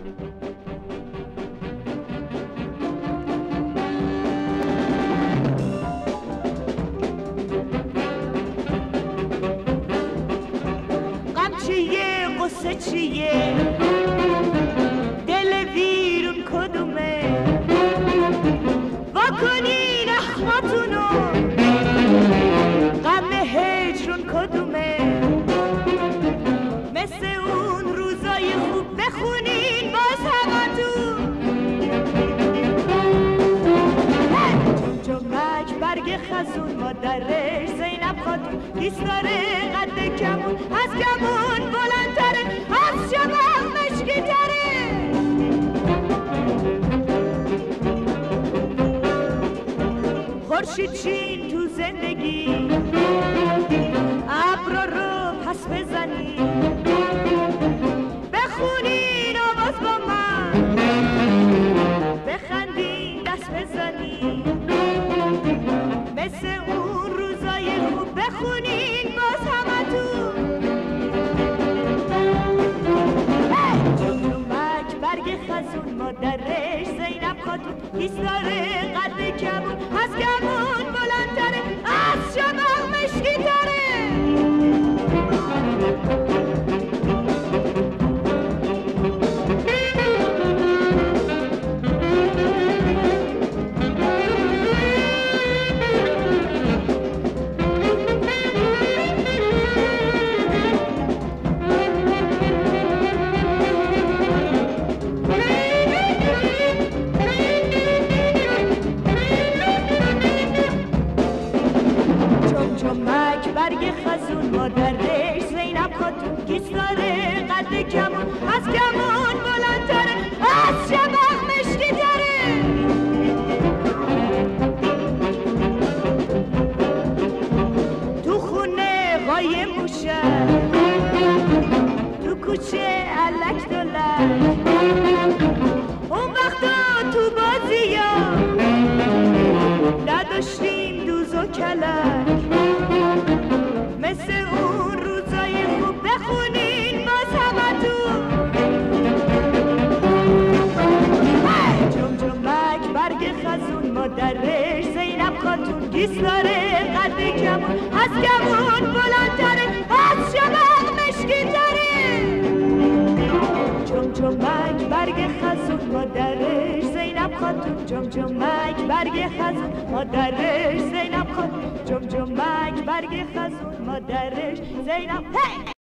چیه قصه چیه دل ویرون کدومه واکنین اخماتونو غم هجرون کدومه مثل اون روزای خوب بخونین باز همتون جمجمک برگ خزون مادرش زینب خاتون دوست داره قد کمون از کمون بلندتره از شباب مشکی تره خورشید چین تو زندگی ابرا رو پس بزنی بخونین آواز با من بخندین دست بزنی مثل اون روزای خوب بخونین باز همتون جمجمک برگ خزون مادرش زینب خاتون دوست داره قد کمون از کمون بلندتره از شبق مشکی تره جمجمک برگ خزون مادرش زینب خاتون دوست داره قد کمون از کمون بلندتره از شبق مشکی تره تو خونه قایم موشن تو کوچه علک دولک اون وقتا تو بازیا نداشتیم دوز و کلک مثل اون روزای خوب بخونین باز همتون جمجمک برگ خزون مادرش زینب خاتون دوست داره قد کمون از کمون بلندتره از شبق مشکی تره جمجمک برگ خزون مادرش زینب خاتون جمجمک برگ خزون مادرش زینب خاتون جمجمک برگ خزون مادرش زینب